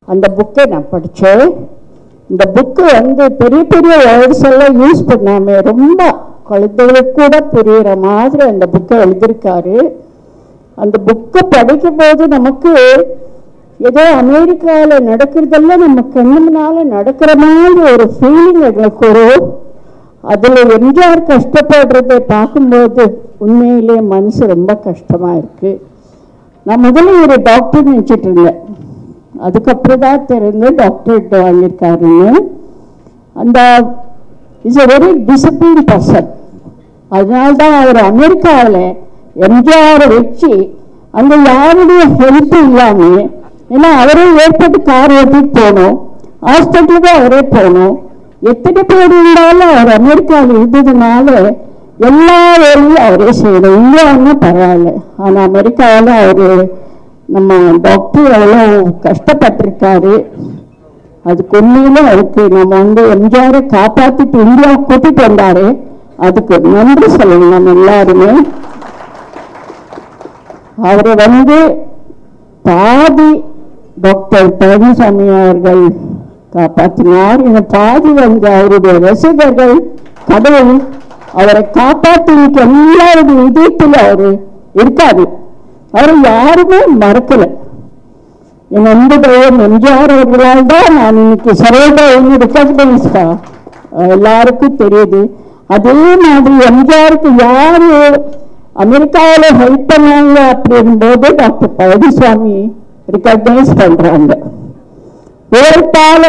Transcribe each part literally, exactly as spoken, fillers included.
அந்த புக்கை நான் படித்தேன். இந்த புக்கு வந்து பெரிய பெரிய வேர்ட்ஸ் எல்லாம் யூஸ் பண்ணாமல் ரொம்ப குழந்தைகளுக்கு கூட புரிகிற மாதிரி அந்த புக்கை எழுதியிருக்காரு. அந்த புக்கை படிக்கும்போது நமக்கு ஏதோ அமெரிக்காவில் நடக்கிறதெல்லாம் நம்ம கண்ணு முன்னால நடக்கிற மாதிரி ஒரு ஃபீலிங் எங்களுக்கு வரும். அதில் எம்ஜிஆர் கஷ்டப்படுறதை பார்க்கும்போது உண்மையிலே மனசு ரொம்ப கஷ்டமாக இருக்குது. நான் முதல்ல ஒரு டாக்டர் நினச்சிட்டு இருந்தேன். அதுக்கப்புறம் தான் தெரிந்து டாக்டரேட் வாங்கியிருக்காருன்னு. அந்த is a very discipline person. அதனால்தான் அவர் அமெரிக்காவில் எம்ஜிஆரை வச்சு அங்கே யாருடைய ஹெல்ப் இல்லாமல், ஏன்னா அவரே ஏற்பட்டு கார் ஓட்டிட்டு போகணும், ஹாஸ்பிட்டலுக்கு அவரே போகணும், எத்தனை பேர் இருந்தாலும் அவர் அமெரிக்காவில் இருந்ததுனால எல்லா வேலையும் அவரே செய்யணும். இந்தியாவுன்னு பரவாயில்ல, ஆனால் அமெரிக்காவில் அவர் நம்ம டாக்டர் எவ்வளோ கஷ்டப்பட்டிருக்காரு. அதுக்கு உண்மையில அவருக்கு நம்ம வந்து எம்ஜிஆரை காப்பாற்றிட்டு இந்தியாவை கூட்டிட்டு வந்தாரு. அதுக்கு நன்றி சொல்லணும் நம்ம எல்லாருமே. அவரை வந்து பாதி டாக்டர் பழனிசாமி அவர்கள் காப்பாற்றினார். இந்த பாதி வந்து அவருடைய ரசிகர்கள் கடவுள் அவரை காப்பாற்றினுக்கு எல்லாருடைய இதயத்தில் அவரு இருக்காரு. அவரை யாருமே மறக்கல. என் அன்பு தெய்வம் எம்ஜிஆர் அவர்களால் தான் நான் இன்னைக்கு சரோஜாவின் ரெக்கக்னைஸ்டா எல்லாருக்கும் தெரியுது. அதே மாதிரி எம்ஜிஆருக்கு யாரு அமெரிக்காவில் ஹெல்ப் பண்ணாங்க அப்படின்போது டாக்டர் பழனிசாமி ரெக்கக்னைஸ் பண்றாங்க. உழைப்பால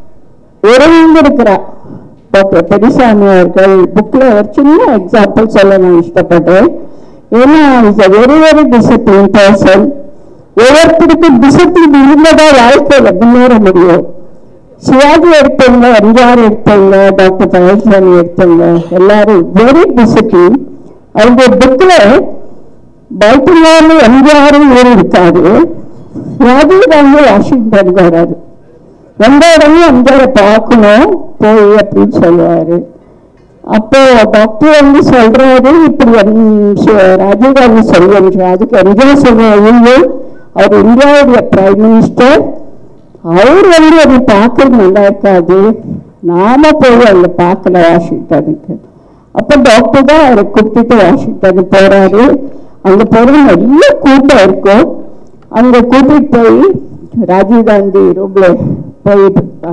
உறைந்திருக்கிறார் டாக்டர் பெரியசாமி அவர்கள். புக்ல ஒரு சின்ன எக்ஸாம்பிள் சொல்ல நான் இஷ்டப்படுறேன். ஏன்னா is a very very discipline person. ஒவ்வொருத்தருக்கு டிசிப்ளின் இருந்ததா வாழ்க்கையில முன்னேற முடியும். சிவாஜி எடுத்தவங்க, எம்ஜிஆர் எடுத்தவங்க, டாக்டர் பழனிசாமி எடுத்தவங்க எல்லாரும் வெரி டிசிப்ளின். அவங்க புக்ல பல்டிமோர்ல எம்ஜிஆரும் ஊர் இருக்காரு, ராஜீவ்காந்தி வாஷிங்டன் வராரு. எந்த இடமும் எம்ஜிஆரை பார்க்கணும் போய் அப்படின்னு சொல்லுவாரு. அப்போ டாக்டர் வந்து சொல்றாரு, இப்படி ராஜீவ்காந்தி சொல்லுவாங்க. அதுக்கு எம்ஜிஆர் சொல்றாரு, அவர் இந்தியாவுடைய பிரைம் மினிஸ்டர், அவர் வந்து அதை பார்க்க நல்லா இருக்காது, நாம போய் அங்க பார்க்கல வாஷிங்டனுக்கு. அப்ப டாக்டர் தான் அவரை கூப்பிட்டு வாஷிங்டனுக்கு போறாரு. அங்க போற நிறைய கூட்டம் இருக்கும். அங்க கூட்டிட்டு போய் ராஜீவ்காந்தி ரூம்ல போய்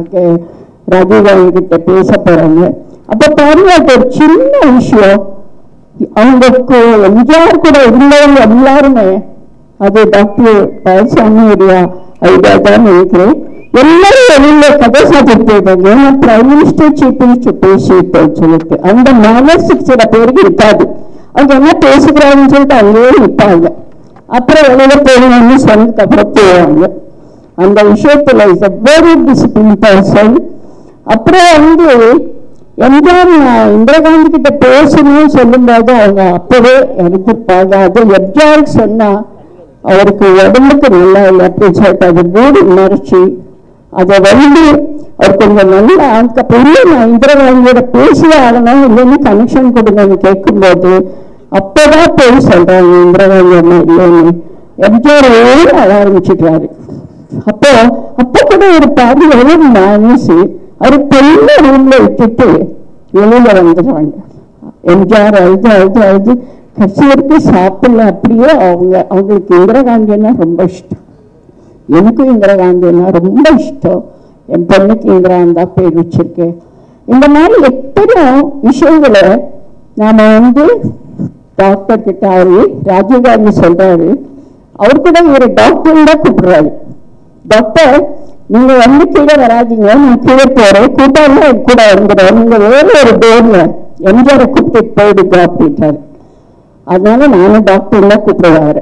ராஜீவ்காந்தி கிட்ட பேச போறாங்க. அப்ப பாருங்க, ஒரு சின்ன விஷயம், அவங்களுக்கு எம்ஜிஆர் கூட இருந்தவங்க எல்லாருமே, அது டாக்டர் பழனிசாமியுடைய ஐடியா தான் நினைக்கிறேன், எல்லாரும் வெளியில கதை சாப்பிட்டு போயிட்டாங்க. ஏன்னா பிரைம் மினிஸ்டர் சீஃப் மினிஸ்டர் பேசிட்டு சொல்லிட்டு அந்த மேனர்ஸுக்கு சில பேருக்கு இருக்காது. அவங்க என்ன பேசுகிறாங்கன்னு சொல்லிட்டு அங்கேயே நிற்பாங்க. அப்புறம் வெளியில போகணும்னு சொன்னதுக்கு அப்புறம் போவாங்க. அந்த விஷயத்துல is a very discipline person. அப்புறம் வந்து எம்ஜிஆர் இந்திரா காந்தி கிட்ட பேசணும்னு சொல்லும்போது அவங்க அப்பவே எடுத்துருப்பாங்க. அது எம்ஜிஆருக்கு சொன்னா அவருக்கு உடம்புக்கு நல்லா இல்லை அப்படின்னு சொல்லிட்டு அது மூடி மறைச்சி அதை வந்து அவர் கொஞ்சம் நல்லா அதுக்கப்புறம் நான் இந்திரா காந்தியோட பேசிய ஆகணும், இல்லைன்னு கனெக்ஷன் கொடுங்கன்னு கேட்கும்போது அப்பதான் போய் சொல்றாங்க இந்திரா காந்தி அம்மா இல்லைன்னு. எம்ஜிஆர் ஓட அழ ஆரம்பிச்சுட்டாரு. அப்போ அப்ப கூட ஒரு பாதி எவ்வளவு மேனேஜ் அவர் பெரிய ரூம்ல விட்டுட்டு வெளியில வந்துடுவாங்க. எம்ஜிஆர் அழுது அழுது அழுது கட்சி வரைக்கும் சாப்பிடல. அப்படியே அவங்க அவங்களுக்கு இந்திரா காந்தின்னா ரொம்ப இஷ்டம். எனக்கும் இந்திரா காந்தின்னா ரொம்ப இஷ்டம். என் பொண்ணுக்கு இந்திரா காந்தா பேர் வச்சிருக்கேன். இந்த மாதிரி எத்தனை விஷயங்களை நாம வந்து டாக்டர் கிட்ட அவரு ராஜீவ்காந்தி சொல்றாரு. அவர் கூட ஒரு டாக்டர் தான் கூப்பிடுறாரு. டாக்டர் நீங்க வந்து கீழே வராதிங்க, நான் கீழே போறேன், கூட்டாளி கூட வந்துடுறேன், நீங்க வேற ஒரு டோர்ல எம்ஜிஆரை கூப்பிட்டு போயிடுங்க அப்படின்றாரு. அதனால நானும் டாக்டர் தான் கூப்பிடுவாரு.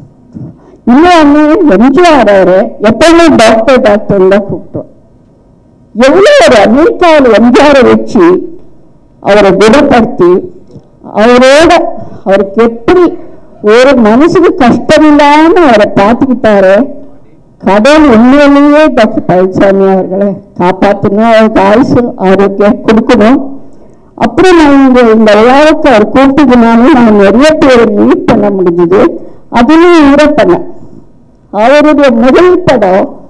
இன்னொன்னு எம்ஜிஆர் எப்பவுமே டாக்டர் டாக்டர் தான் கூப்பிட்டோம். எவ்வளவு ஒரு அமெரிக்காவில் எம்ஜிஆரை வச்சு அவரை குணப்படுத்தி அவரோட அவருக்கு எப்படி ஒரு மனசுக்கு கஷ்டம் இல்லாம அவரை பார்த்துக்கிட்டாரு. கடவுள் உண்மையிலேயே டாக்டர் பழனிசாமி அவர்களை காப்பாற்றணும், அவருக்கு ஆயுசு ஆரோக்கியம் கொடுக்கணும். அப்புறம் நான் இங்க இந்த விழாவுக்கு அவர் கூப்பிட்டதுனால நான் நிறைய பேரை மீட் பண்ண முடிஞ்சது. அதுலேயும் இவரை பண்ணேன். அவருடைய முதல் படம்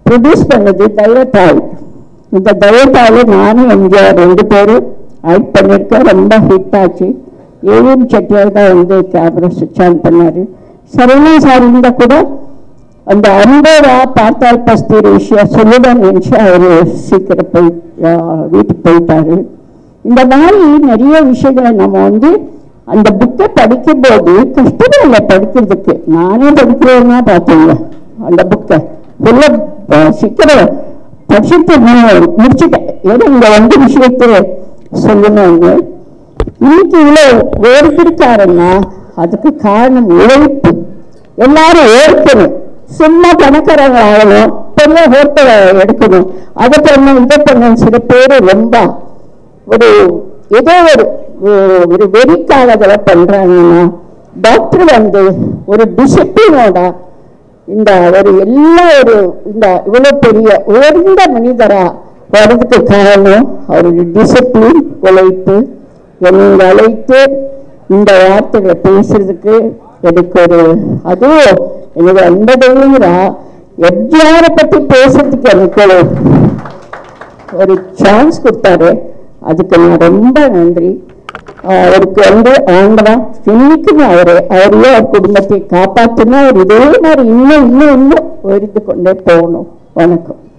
ப்ரொடியூஸ் பண்ணது தயத்தாள். இந்த தயத்தாள் நானும் எம்ஜிஆர் ரெண்டு பேரும் ஆக்ட் பண்ணியிருக்கேன். ரொம்ப ஹிட் ஆச்சு. ஏவிஎம் செட்டியார் தான் வந்து கேமரா சுவிட்ச் ஆன் பண்ணாரு. சரவணா சார் இருந்தால் கூட அந்த அன்போடா பார்த்தால் பஸ்தி விஷயம் சொல்லுதான் நினச்சி அவர் சீக்கிரம் போய் வீட்டுக்கு போயிட்டாரு. இந்த மாதிரி நிறைய விஷயங்களை நம்ம வந்து அந்த புக்கை படிக்கும்போது கஷ்டமே இல்லை படிக்கிறதுக்கு. நானே படிக்கிறேன்னா பார்த்தீங்க அந்த புக்கை ஃபுல்லாக சீக்கிரம் படிச்சுட்டு முடிச்சுட்டேன். ஏன்னா இங்கே வந்து விஷயத்தை சொல்லணும்னு இன்னைக்கு இவ்வளோ ஓடிக்கிருக்காருன்னா அதுக்கு காரணம் உழைப்பு. எல்லாரும் ஓடிக்கணும். சும்மா பணக்காரங்க ஆகணும், பெரிய ஹோட்டலை எடுக்கணும், அதை பண்ண இதை பண்ண சில பேர் ரொம்ப ஒரு ஏதோ ஒரு ஒரு வெறிக்காலங்களை பண்றாங்கன்னா டாக்டர் வந்து ஒரு டிசிப்ளினோட இந்த ஒரு எல்லா ஒரு இந்த இவ்வளவு பெரிய உயர்ந்த மனிதரா வர்றதுக்கு காரணம் அவருடைய டிசிப்ளின், உழைப்பு. என்னை அழைத்து இந்த வார்த்தைகளை பேசுறதுக்கு எனக்கு ஒரு அதுவும் எனக்கு அன்பதையா எம்ஜிஆரை பத்தி பேசுறதுக்கு எனக்கு ஒரு சான்ஸ் கொடுத்தாரு. அதுக்கு நான் ரொம்ப நன்றி. அவருக்கு வந்து ஆண்டவா இன்னைக்குமே அவரு அவரையே அவர் குடும்பத்தை காப்பாற்றினா அவர் இதே மாதிரி இன்னும் இன்னும் இன்னும் உயர்ந்து கொண்டே போகணும். வணக்கம்.